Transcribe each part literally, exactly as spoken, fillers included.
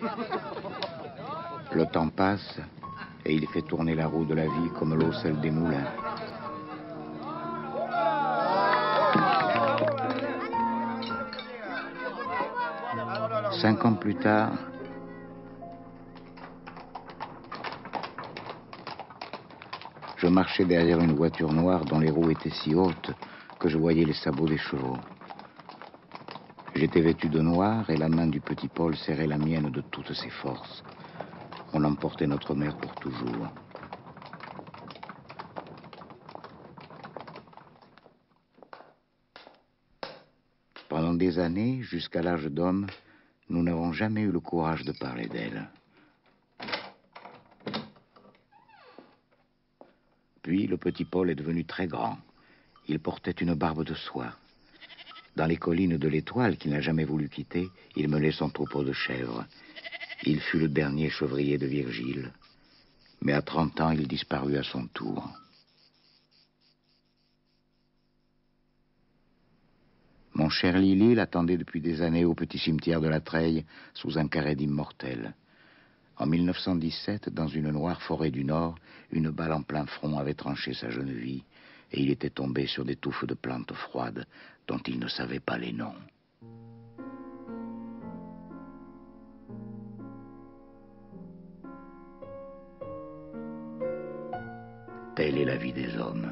Le temps passe et il fait tourner la roue de la vie comme l'eau celle des moulins. Cinq ans plus tard, je marchais derrière une voiture noire dont les roues étaient si hautes que je voyais les sabots des chevaux. J'étais vêtu de noir et la main du petit Paul serrait la mienne de toutes ses forces. On emportait notre mère pour toujours. Pendant des années, jusqu'à l'âge d'homme, nous n'avons jamais eu le courage de parler d'elle. Puis, le petit Paul est devenu très grand. Il portait une barbe de soie. Dans les collines de l'Étoile, qu'il n'a jamais voulu quitter, il menait son troupeau de chèvres. Il fut le dernier chevrier de Virgile. Mais à trente ans, il disparut à son tour. Mon cher Lily l'attendait depuis des années au petit cimetière de la Treille, sous un carré d'immortels. En mille neuf cent dix-sept, dans une noire forêt du Nord, une balle en plein front avait tranché sa jeune vie, et il était tombé sur des touffes de plantes froides dont il ne savait pas les noms. Telle est la vie des hommes.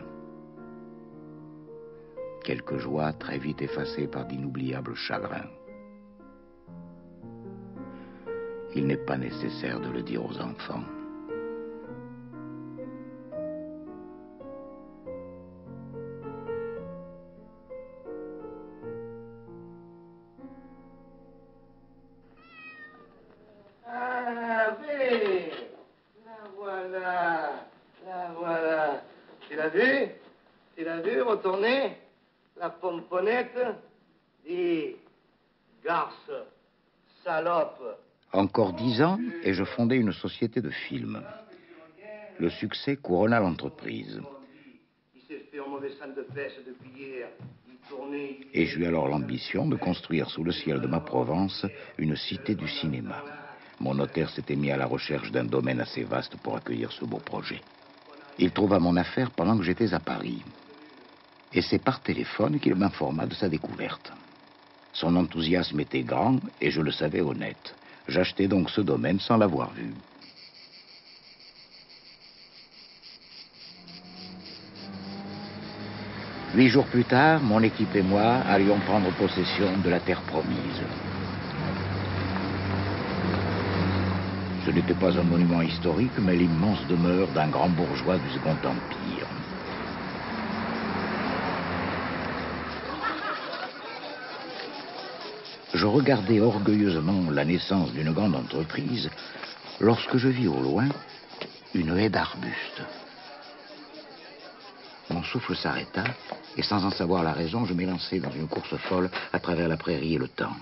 Quelques joies très vite effacées par d'inoubliables chagrins. Il n'est pas nécessaire de le dire aux enfants. Ah, oui, la voilà, la voilà. Tu l'as vu? Tu l'as vu retourner? La pomponnette? Dis, garce, salope. Encore dix ans, et je fondais une société de films. Le succès couronna l'entreprise. Il s'est fait en mauvais salle de pêche depuis hier. Il tournait... Et j'eus alors l'ambition de construire sous le ciel de ma Provence une cité du cinéma. Mon notaire s'était mis à la recherche d'un domaine assez vaste pour accueillir ce beau projet. Il trouva mon affaire pendant que j'étais à Paris. Et c'est par téléphone qu'il m'informa de sa découverte. Son enthousiasme était grand et je le savais honnête. J'achetai donc ce domaine sans l'avoir vu. Huit jours plus tard, mon équipe et moi allions prendre possession de la terre promise. Ce n'était pas un monument historique, mais l'immense demeure d'un grand bourgeois du Second Empire. Je regardais orgueilleusement la naissance d'une grande entreprise lorsque je vis au loin une haie d'arbustes. Mon souffle s'arrêta et sans en savoir la raison, je m'élançai dans une course folle à travers la prairie et le temps.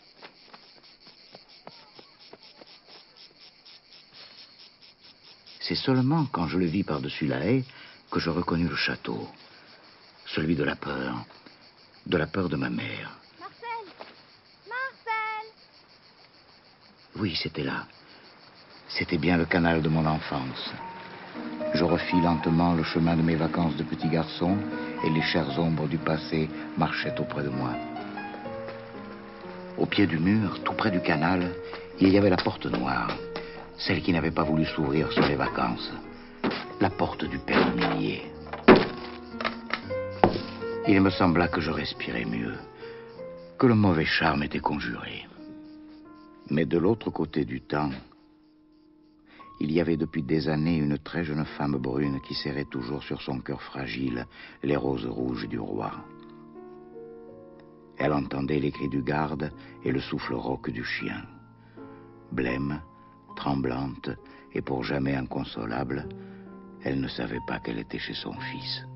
C'est seulement quand je le vis par-dessus la haie que je reconnus le château. Celui de la peur. De la peur de ma mère. Marcel! Marcel! Oui, c'était là. C'était bien le canal de mon enfance. Je refis lentement le chemin de mes vacances de petit garçon et les chères ombres du passé marchaient auprès de moi. Au pied du mur, tout près du canal, il y avait la porte noire. Celle qui n'avait pas voulu s'ouvrir sur les vacances. La porte du père Millier. Il me sembla que je respirais mieux, que le mauvais charme était conjuré. Mais de l'autre côté du temps, il y avait depuis des années une très jeune femme brune qui serrait toujours sur son cœur fragile les roses rouges du roi. Elle entendait les cris du garde et le souffle rauque du chien. Blême, tremblante et pour jamais inconsolable, elle ne savait pas qu'elle était chez son fils.